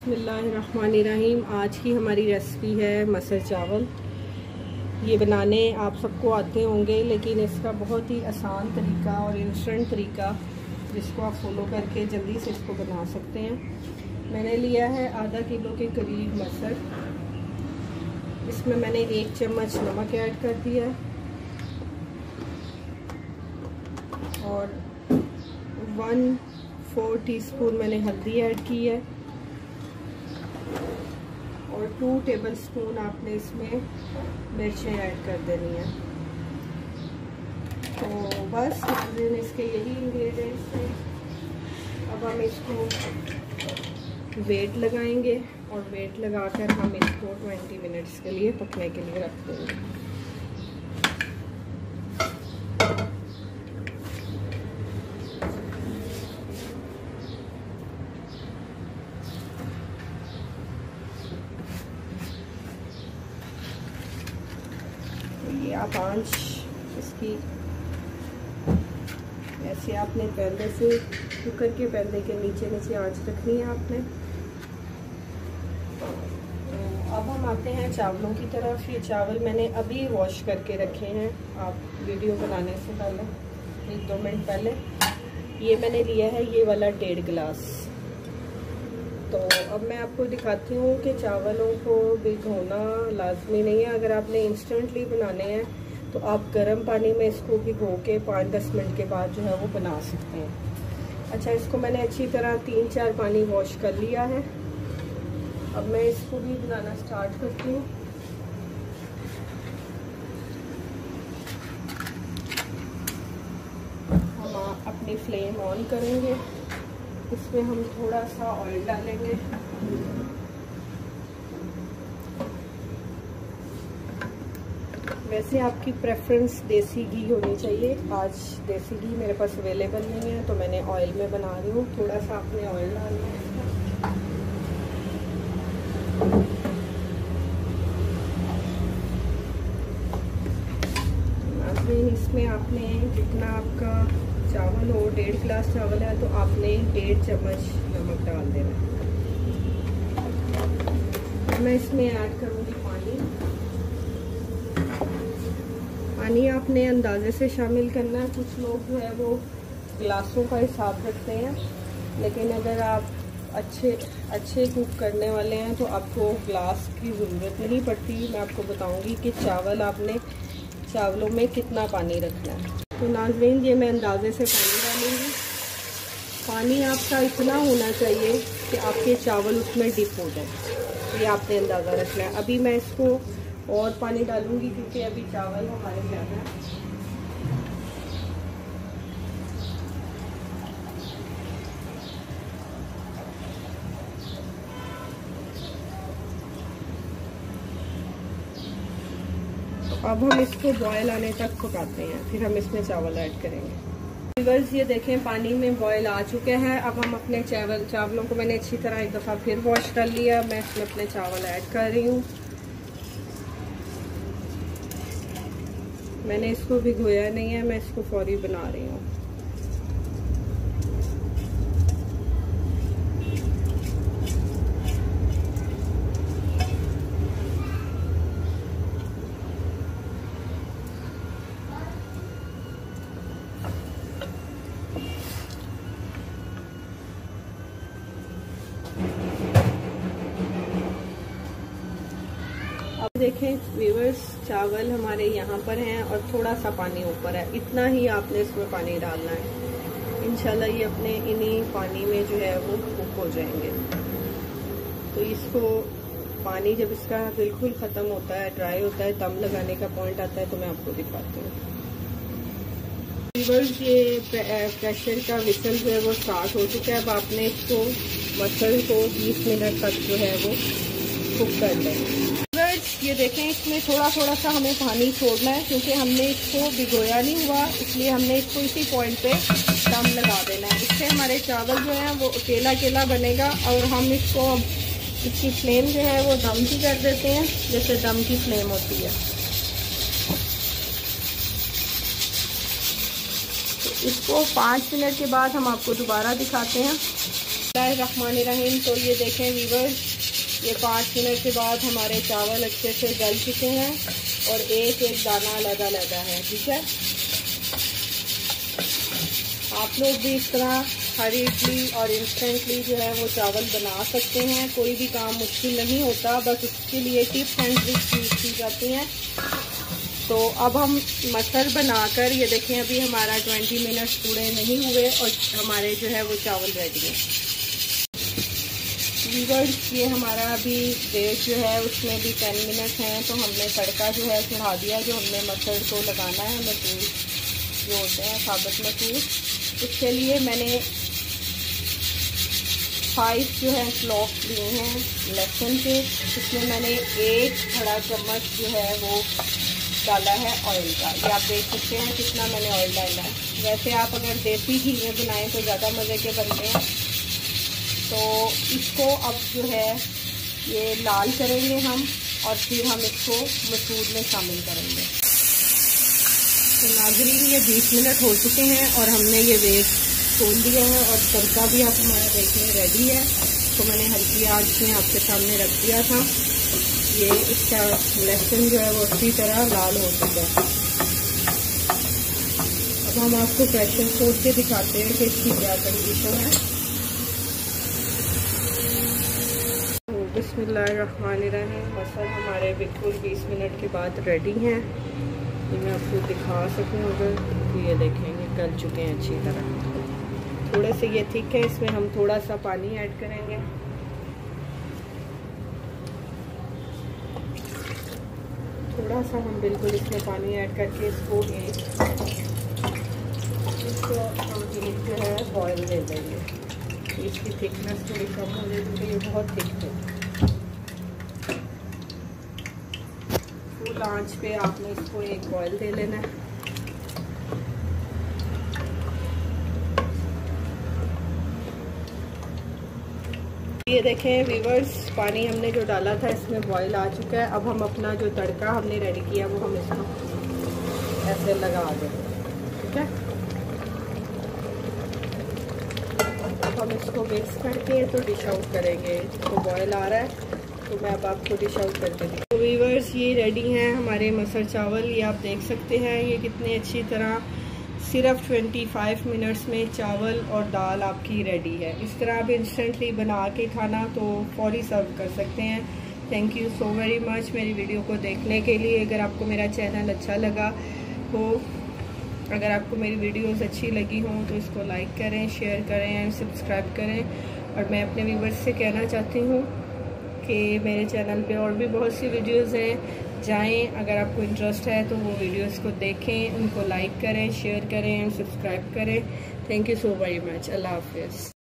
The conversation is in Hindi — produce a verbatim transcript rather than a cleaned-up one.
बिस्मिल्लाहिर्रहमानिर्रहीम। आज की हमारी रेसिपी है मसर चावल। ये बनाने आप सबको आते होंगे, लेकिन इसका बहुत ही आसान तरीका और इंस्टेंट तरीका जिसको आप फॉलो करके जल्दी से इसको बना सकते हैं। मैंने लिया है आधा किलो के करीब मसर। इसमें मैंने एक चम्मच नमक ऐड कर दिया है और वन फोर टीस्पून मैंने हल्दी ऐड की है और टू टेबलस्पून आपने इसमें मिर्चें ऐड कर देनी है। तो बस इसके यही इंग्रेडिएंट्स हैं। अब हम इसको वेट लगाएंगे और वेट लगाकर हम इसको ट्वेंटी मिनट्स के लिए पकने के लिए रख देंगे। ये आप आंच इसकी ऐसे आपने पहले से कुकर के पहले के नीचे नीचे आंच रखनी है आपने। तो अब हम आते हैं चावलों की तरफ। ये चावल मैंने अभी वॉश करके रखे हैं, आप वीडियो बनाने से पहले एक दो मिनट पहले। ये मैंने लिया है ये वाला डेढ़ गिलास। तो अब मैं आपको दिखाती हूँ कि चावलों को भिगोना लाजमी नहीं है। अगर आपने इंस्टेंटली बनाने हैं तो आप गर्म पानी में इसको भिगो के पाँच दस मिनट के बाद जो है वो बना सकते हैं। अच्छा, इसको मैंने अच्छी तरह तीन चार पानी वॉश कर लिया है। अब मैं इसको भी बनाना स्टार्ट करती हूँ। हम अपनी फ्लेम ऑन करेंगे। इसमें हम थोड़ा सा ऑयल डालेंगे। वैसे आपकी प्रेफरेंस देसी घी होनी चाहिए। आज देसी घी मेरे पास अवेलेबल नहीं है तो मैंने ऑयल में बना रही हूँ। थोड़ा सा आपने ऑयल डालना है। इसमें आपने जितना आपका चावल हो, डेढ़ गिलास चावल है तो आपने डेढ़ चम्मच नमक डाल देना। मैं इसमें ऐड करूँगी पानी। पानी आपने अंदाजे से शामिल करना है। कुछ लोग जो है वो गिलासों का हिसाब रखते हैं, लेकिन अगर आप अच्छे अच्छे कुक करने वाले हैं तो आपको गिलास की ज़रूरत नहीं पड़ती। मैं आपको बताऊंगी कि चावल आपने चावलों में कितना पानी रखना है। तो नाज़रीन, ये मैं अंदाजे से पानी डालूंगी। पानी आपका इतना होना चाहिए कि आपके चावल उसमें डिप हो जाए, ये आपने अंदाज़ा रखना है। अभी मैं इसको और पानी डालूंगी क्योंकि अभी चावल हमारे ज़्यादा है। अब हम इसको बॉयल आने तक पकाते हैं, फिर हम इसमें चावल ऐड करेंगे। व्यूअर्स, ये देखें पानी में बॉयल आ चुके हैं। अब हम अपने चावल चावलों को मैंने अच्छी तरह एक दफ़ा फिर वॉश कर लिया। मैं इसमें अपने चावल ऐड कर रही हूँ। मैंने इसको भिगोया नहीं है, मैं इसको फौरी बना रही हूँ। अब देखें व्यूअर्स, चावल हमारे यहाँ पर हैं और थोड़ा सा पानी ऊपर है। इतना ही आपने इसमें पानी डालना है। इंशाल्लाह ये अपने इन्हीं पानी में जो है वो कुक हो जाएंगे। तो इसको पानी जब इसका बिल्कुल ख़त्म होता है, ड्राई होता है, दम लगाने का पॉइंट आता है तो मैं आपको दिखाती हूँ। व्यूअर्स, ये प्रेशर का विसल जो है वो स्टार्ट हो चुका है। अब आपने इसको मसल को बीस मिनट तक जो है वो कुक कर लें। ये देखें, इसमें थोड़ा थोड़ा सा हमें पानी छोड़ना है क्योंकि हमने इसको भिगोया नहीं हुआ, इसलिए हमने इसको इसी पॉइंट पे दम लगा देना है। इससे हमारे चावल जो हैं वो अकेला अकेला बनेगा और हम इसको इसकी फ्लेम जो है वो दम की कर देते हैं, जैसे दम की फ्लेम होती है। तो इसको पाँच मिनट के बाद हम आपको दोबारा दिखाते हैं। बिस्मिल्लाहिर्रहमानिर्रहीम। तो ये देखें वीवर्स, ये पाँच मिनट के बाद हमारे चावल अच्छे से गल चुके हैं और एक एक दाना अलग अलग है। ठीक है, आप लोग भी इस तरह हरी इडली और इंस्टेंटली जो है वो चावल बना सकते हैं। कोई भी काम मुश्किल नहीं होता, बस उसके लिए टिप्स एंड ट्रिक्स यूज की जाती हैं। तो अब हम मटर बनाकर, ये देखें अभी हमारा बीस मिनट पूरे नहीं हुए और हमारे जो है वो चावल रेडी है। वीवर्स, ये हमारा अभी डेट जो है उसमें भी दस मिनट हैं। तो हमने तड़का जो है चढ़ा दिया, जो हमने मटर को लगाना है, मसूर जो होते हैं साबुत मसूर। उसके लिए मैंने फाइव जो है क्लॉव लिए हैं लहसुन के। इसमें मैंने एक बड़ा चम्मच जो है वो डाला है ऑयल का। ये आप देख सकते हैं कितना मैंने ऑयल डाला है। वैसे आप अगर देसी घी में बनाएं तो ज़्यादा मज़े के बनते हैं। तो इसको अब जो है ये लाल करेंगे हम और फिर हम इसको मसूर में शामिल करेंगे। तो नाज़रीन, ये बीस मिनट हो चुके हैं और हमने ये वेट खोल दिया है और तड़का भी आप हमारा देखें रेडी है। तो मैंने हल्की आंच में आपके सामने रख दिया था। ये इसका लहसुन जो है वो अच्छी तरह लाल हो चुका है। अब हम आपको प्रेशर छोड़ के दिखाते हैं कि इसकी क्या कंडीशन है। बिस्मिल्लाहिर्रहमानिर्रहीम। मसल हमारे बिल्कुल बीस मिनट के बाद रेडी हैं। ये मैं आपको दिखा सकूँ अगर, तो ये देखेंगे गल चुके हैं अच्छी तरह। थोड़े से ये थिक है, इसमें हम थोड़ा सा पानी ऐड करेंगे। थोड़ा सा हम बिल्कुल इसमें पानी ऐड करके इसको एक इसको हम एक जो है बॉयल दे देंगे। इसकी थिकनेस थोड़ी कम हो जाए क्योंकि ये बहुत थिक है। फुल आंच पे आपने इसको एक बॉयल दे लेना है। ये देखें वीवर्स, पानी हमने जो डाला था इसमें बॉयल आ चुका है। अब हम अपना जो तड़का हमने रेडी किया वो हम इसको ऐसे लगा देंगे। ठीक है, अब हम इसको मिक्स करके तो डिश आउट करेंगे। तो बॉयल आ रहा है तो मैं अब आपको डिश आउट करके दी। तो वीवर्स, ये रेडी हैं हमारे मसर चावल। ये आप देख सकते हैं ये कितने अच्छी तरह सिर्फ पच्चीस मिनट्स में चावल और दाल आपकी रेडी है। इस तरह आप इंस्टेंटली बना के खाना तो फौरी सर्व कर सकते हैं। Thank you so very much मेरी वीडियो को देखने के लिए। अगर आपको मेरा चैनल अच्छा लगा हो, अगर आपको मेरी वीडियोस अच्छी लगी हों तो इसको लाइक करें, शेयर करें एंड सब्सक्राइब करें। और मैं अपने व्यूवर्स से कहना चाहती हूँ कि मेरे चैनल पे और भी बहुत सी वीडियोस हैं, जाएं। अगर आपको इंटरेस्ट है तो वो वीडियोस को देखें, उनको लाइक करें, शेयर करें एंड सब्सक्राइब करें। Thank you so very much. अल्लाह हाफिज़।